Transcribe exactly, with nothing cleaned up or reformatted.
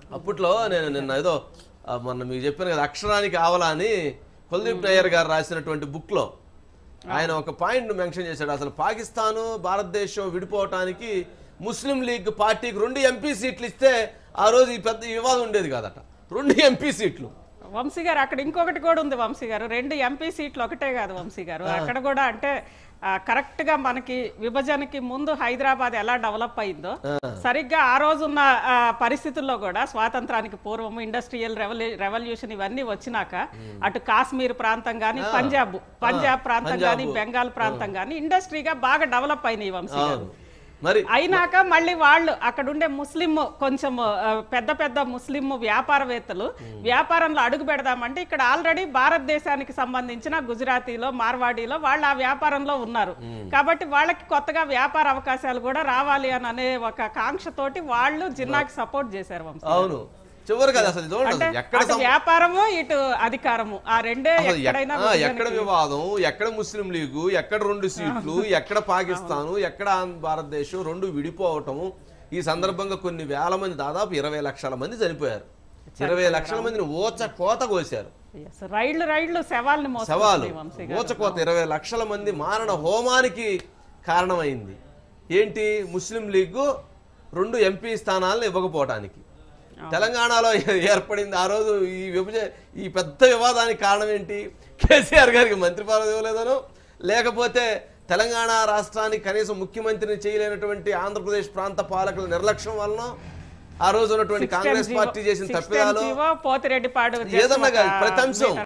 అప్పట్లో నేను నిన్న ఏదో మొన్న మీకు చెప్పాను కదా అక్షరానికి ఆవలా అని కుల్దీప్ నయ్యర్ గారు రాసినటువంటి బుక్లో ఆయన ఒక పాయింట్ మెన్షన్ చేశాడు. అసలు పాకిస్తాను భారతదేశం విడిపోవటానికి ముస్లిం లీగ్ పార్టీకి రెండు ఎంపీ సీట్లు ఇస్తే ఆ రోజు ఈ పెద్ద వివాదం ఉండేది కాదట. రెండు ఎంపీ సీట్లు. వంశీ గారు అక్కడ ఇంకొకటి కూడా ఉంది వంశీ గారు, రెండు ఎంపీ సీట్లు ఒకటే కాదు వంశీ గారు, అక్కడ కూడా అంటే కరెక్ట్ గా మనకి విభజనకి ముందు హైదరాబాద్ ఎలా డెవలప్ అయిందో సరిగ్గా ఆ రోజున్న పరిస్థితుల్లో కూడా స్వాతంత్రానికి పూర్వము ఇండస్ట్రియల్ రెవల్యూషన్ ఇవన్నీ వచ్చినాక అటు కాశ్మీర్ ప్రాంతం గానీ పంజాబ్ పంజాబ్ ప్రాంతం గానీ బెంగాల్ ప్రాంతం గానీ ఇండస్ట్రీగా బాగా డెవలప్ అయినాయి వంశీ గారు. అయినాక మళ్ళీ వాళ్ళు అక్కడ ఉండే ముస్లిం కొంచెం పెద్ద పెద్ద ముస్లిం వ్యాపారవేత్తలు వ్యాపారంలో అడుగు పెడదామంటే ఇక్కడ ఆల్రెడీ భారతదేశానికి సంబంధించిన గుజరాతీలో మార్వాడీలో వాళ్ళు ఆ వ్యాపారంలో ఉన్నారు కాబట్టి వాళ్ళకి కొత్తగా వ్యాపార అవకాశాలు కూడా రావాలి అని అనే ఒక కాంక్షతోటి వాళ్ళు జిన్నాకి సపోర్ట్ చేశారు వంశీ. అవును చివరి కదా అసలు చూడండి ఎక్కడ వ్యాపారము ఇటు అధికారము ఆ రెండే ఎక్కడైనా ఎక్కడ వివాదం, ఎక్కడ ముస్లిం లీగు, ఎక్కడ రెండు సీట్లు, ఎక్కడ పాకిస్తాను, ఎక్కడ భారతదేశం రెండు విడిపోవటము. ఈ సందర్భంగా కొన్ని వేల మంది దాదాపు ఇరవై లక్షల మంది చనిపోయారు. ఇరవై లక్షల మందిని ఓచ కోత కోసారు. రైళ్లు రైళ్లు శవాల్ని శవాలు ఓచ కోత ఇరవై లక్షల మంది మారణ హోమానికి కారణమైంది ఏంటి? ముస్లిం లీగు రెండు ఎంపీ స్థానాలను ఇవ్వకపోవటానికి. తెలంగాణలో ఏర్పడింది ఆ రోజు ఈ విభజ ఈ పెద్ద వివాదానికి కారణం ఏంటి? కేసీఆర్ గారికి మంత్రి పదవి ఇవ్వలేదనో లేకపోతే తెలంగాణ రాష్ట్రానికి కనీసం ముఖ్యమంత్రిని చేయలేనటువంటి ఆంధ్రప్రదేశ్ ప్రాంత పాలకుల నిర్లక్ష్యం వలన ఆ రోజు ఉన్నటువంటి కాంగ్రెస్ పార్టీ చేసిన తప్పిదాలు ఏదన్నా ప్రతి అంశం